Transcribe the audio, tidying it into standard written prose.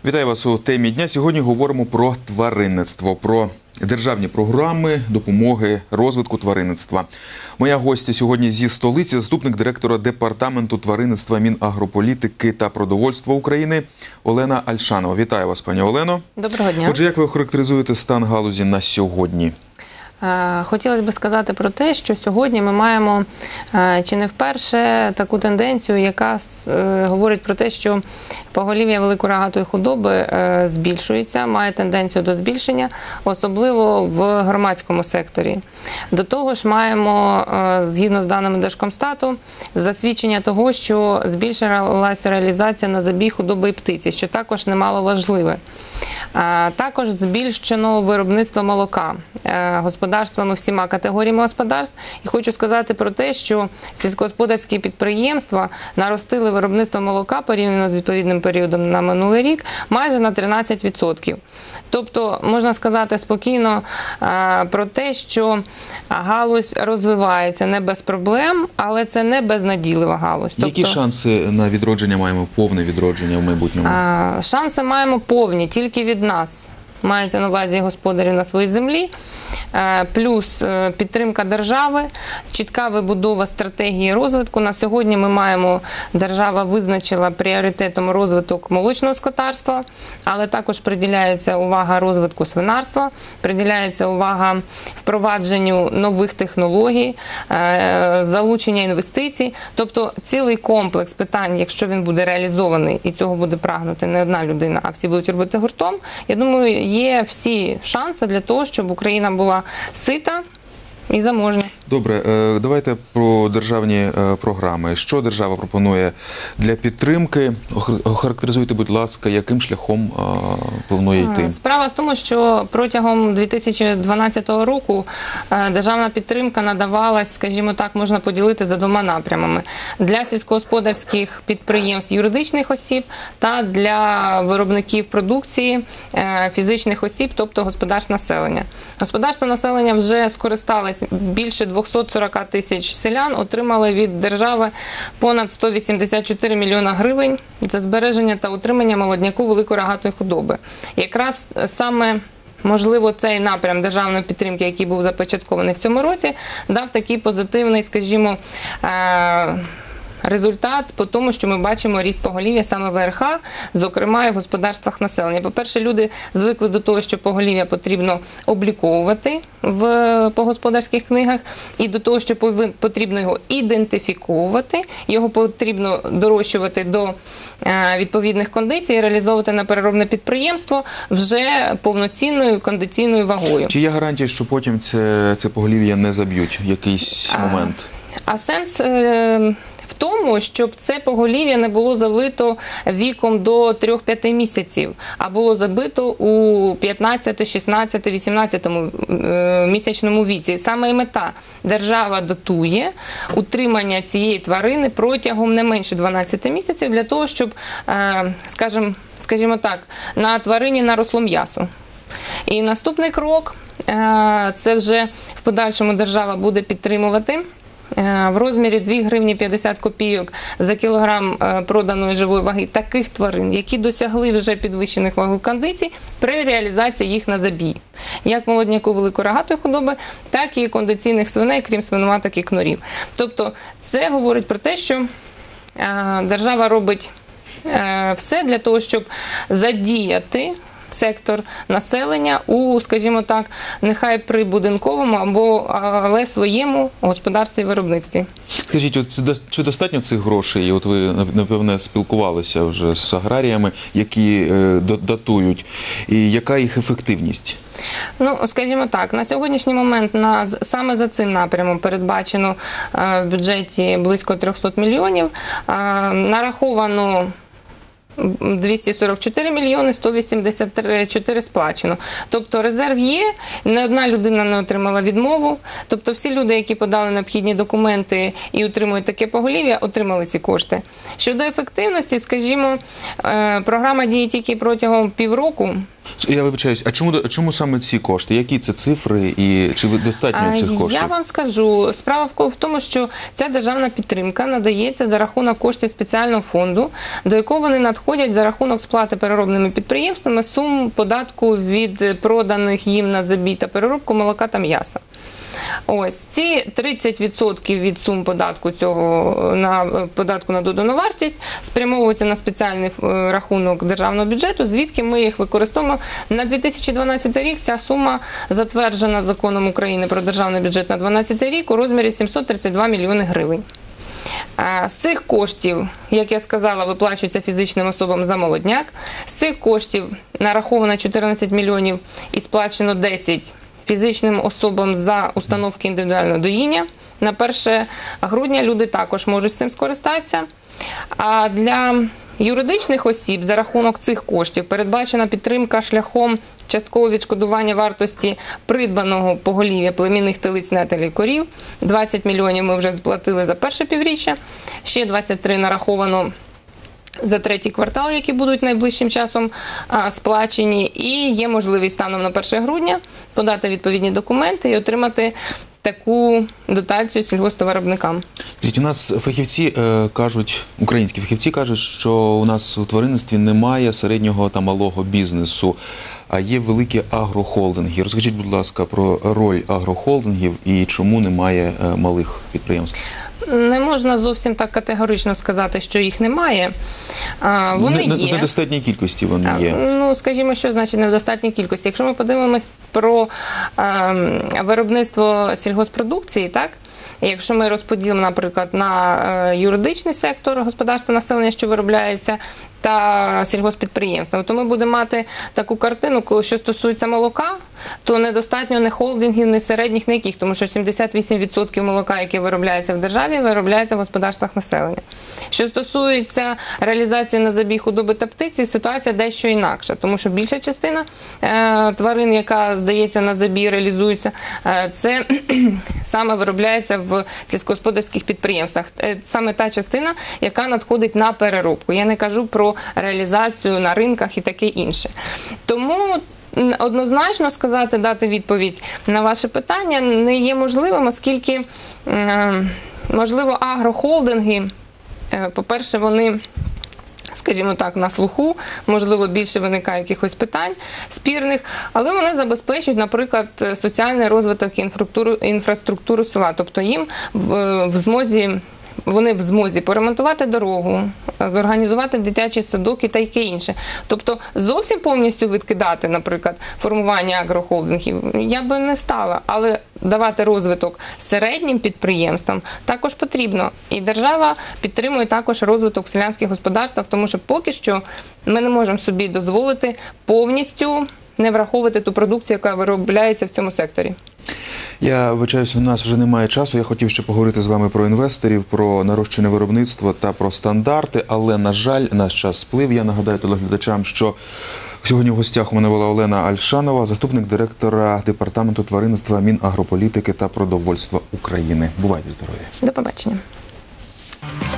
Вітаю вас у темі дня. Сьогодні говоримо про тваринництво, про державні програми допомоги розвитку тваринництва. Моя гостя сьогодні зі столиці, заступник директора Департаменту тваринництва Мінагрополітики та продовольства України Олена Альшанова. Вітаю вас, пані Олено. Доброго дня. Отже, як ви охарактеризуєте стан галузі на сьогодні? Хотілося б сказати про те, що сьогодні ми маємо чи не вперше таку тенденцію, яка говорить про те, що поголів'я великорогатої худоби збільшується, має тенденцію до збільшення, особливо в громадському секторі. До того ж маємо, згідно з даними Держкомстату, засвідчення того, що збільшилася реалізація на забій худоби і птиці, що також немало важливе. Також збільшено виробництво молока господарствами всіма категоріями господарств. І хочу сказати про те, що сільськогосподарські підприємства наростили виробництво молока порівняно з відповідним періодом на минулий рік майже на 13%. Тобто, можна сказати спокійно про те, що галузь розвивається не без проблем, але це не безнадійлива галузь. Які шанси на відродження маємо, повне відродження в майбутньому? Шанси маємо повні, тільки від нас. Мається на увазі господарів на своїй землі, плюс підтримка держави, чітка вибудова стратегії розвитку. На сьогодні ми маємо, держава визначила пріоритетом розвиток молочного скотарства, але також приділяється увага розвитку свинарства, приділяється увага впровадженню нових технологій, залучення інвестицій. Тобто цілий комплекс питань, якщо він буде реалізований, і цього буде прагнути не одна людина, а всі будуть робити гуртом, я думаю, є всі шанси для того, щоб Україна була сита і заможна. Добре, давайте про державні програми. Що держава пропонує для підтримки? Охарактеризуйте, будь ласка, яким шляхом планує йти? Справа в тому, що протягом 2012 року державна підтримка надавалась, скажімо так, можна поділити за двома напрямами. Для сільськогосподарських підприємств юридичних осіб та для виробників продукції фізичних осіб, тобто господарств населення. Господарства населення вже скористались, більше 240 тисяч селян отримали від держави понад 184 мільйона гривень за збереження та утримання молодняку великорогатої худоби. Якраз саме, можливо, цей напрям державної підтримки, який був започаткований в цьому році, дав такий позитивний, скажімо, результат по тому, що ми бачимо ріст поголів'я саме ВРХ, зокрема і в господарствах населення. По-перше, люди звикли до того, що поголів'я потрібно обліковувати по господарських книгах, і до того, що потрібно його ідентифіковувати, його потрібно дорощувати до відповідних кондицій і реалізовувати на переробне підприємство вже повноцінною кондиційною вагою. Чи є гарантія, що потім це поголів'я не заб'ють в якийсь момент? А сенс в тому, щоб це поголів'я не було забито віком до 3-5 місяців, а було забито у 15, 16, 18 місячному віці. Саме і мета. Держава дотує утримання цієї тварини протягом не менше 12 місяців для того, щоб, скажімо так, на тварині наросло м'ясо. І наступний крок – це вже в подальшому держава буде підтримувати в розмірі 2 гривні 50 копійок за кілограм проданої живої ваги таких тварин, які досягли вже підвищених вагових кондицій при реалізації їх на забій. Як молодняку великорогатої худоби, так і кондиційних свиней, крім свиноматок і кнурів. Тобто це говорить про те, що держава робить все для того, щоб задіяти сектор населення у, скажімо так, нехай прибудинковому але своєму господарстві і виробництві. Скажіть, чи достатньо цих грошей? От ви, напевне, спілкувалися вже з аграріями, які датують. І яка їх ефективність? Ну, скажімо так, на сьогоднішній момент саме за цим напрямом передбачено в бюджеті близько 300 мільйонів. Нараховано 244 мільйони, 184 сплачено. Тобто резерв є, не одна людина не отримала відмову. Тобто всі люди, які подали необхідні документи і отримують таке поголів'я, отримали ці кошти. Щодо ефективності, скажімо, програма діє тільки протягом півроку. Я вибачаюсь, а чому саме ці кошти? Які це цифри і чи достатньо цих коштів? Я вам скажу, справа в тому, що ця державна підтримка надається за рахунок коштів спеціального фонду, до якого вони надходять за рахунок сплати переробними підприємствами сум податку від проданих їм на забій та переробку молока та м'яса. Ось ці 30% від сум податку цього на податку на додану вартість спрямовуються на спеціальний рахунок державного бюджету, звідки ми їх використовуємо. На 2012 рік ця сума затверджена законом України про державний бюджет на 2012 рік у розмірі 732 мільйони гривень. З цих коштів, як я сказала, виплачується фізичним особам за молодняк. З цих коштів нараховано 14 мільйонів і сплачено 10 фізичним особам за установки індивідуального доїння. На 1 грудня люди також можуть з цим скористатися. А для юридичних осіб за рахунок цих коштів передбачена підтримка шляхом часткового відшкодування вартості придбаного поголів'я племінних телиць, нетелів, корів. 20 мільйонів ми вже сплатили за перше півріччя, ще 23 нараховано за третій квартал, які будуть найближчим часом сплачені. І є можливість станом на 1 грудня подати відповідні документи і отримати таку дотацію сільгосптоваробникам. У нас фахівці кажуть, українські фахівці кажуть, що у нас у тваринництві немає середнього та малого бізнесу, а є великі агрохолдинги. Розкажіть, будь ласка, про роль агрохолдингів і чому немає малих підприємств? Не можна зовсім так категорично сказати, що їх немає. Вони є. В недостатній кількості вони є. Ну, скажімо, що значить не в достатній кількості. Якщо ми подивимось про виробництво сільгоспродукції, так? Якщо ми розподілимо, наприклад, на юридичний сектор господарства населення, що виробляється, та сільгоспідприємства, то ми будемо мати таку картину, що стосується молока, то недостатньо ні холдингів, ні середніх, ні яких, тому що 78% молока, яке виробляється в державі, виробляється в господарствах населення. Що стосується реалізації на забій худоби та птиці, ситуація дещо інакша, тому що більша частина тварин, яка, здається, на забій реалізується, це саме виробляється в сільськогосподарських підприємствах. Саме та частина, яка надходить на переробку. Я не кажу про реалізацію на ринках і таке інше. Тому однозначно сказати, дати відповідь на ваше питання не є можливим, оскільки, можливо, агрохолдинги, по-перше, вони, скажімо так, на слуху, можливо, більше виникає якихось питань спірних, але вони забезпечують, наприклад, соціальний розвиток і інфраструктуру села. Тобто їм вони в змозі поремонтувати дорогу, зорганізувати дитячі садок і таке інше. Тобто зовсім повністю відкидати, наприклад, формування агрохолдингів я би не стала, але давати розвиток середнім підприємствам також потрібно. І держава підтримує також розвиток в селянських господарствах, тому що поки що ми не можемо собі дозволити повністю не враховувати ту продукцію, яка виробляється в цьому секторі. Я вибачаюся, у нас вже немає часу. Я хотів ще поговорити з вами про інвесторів, про нарощене виробництво та про стандарти, але, на жаль, наш час сплив. Я нагадаю телеглядачам, що сьогодні в гостях у мене була Олена Альшанова, заступник директора Департаменту тваринництва Мінагрополітики та продовольства України. Бувайте здорові. До побачення.